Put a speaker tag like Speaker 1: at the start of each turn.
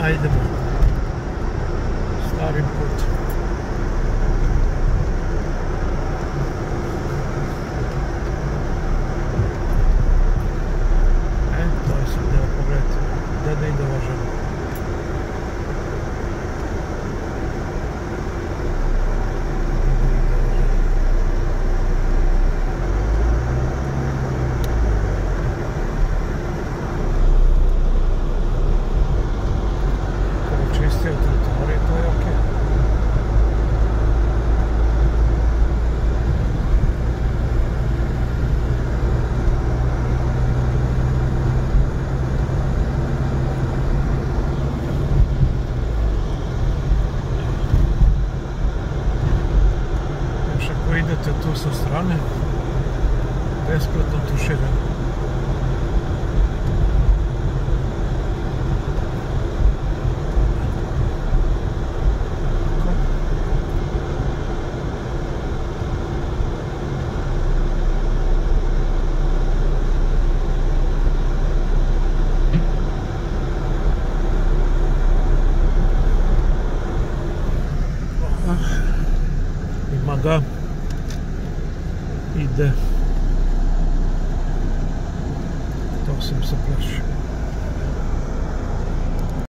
Speaker 1: Ajdemo starim putem. To je sad, evo pogledajte, gdje ide ova žena. Idete tu sa strane, besplatno tuširanje. Ima ga. Ide. To sam se plašio.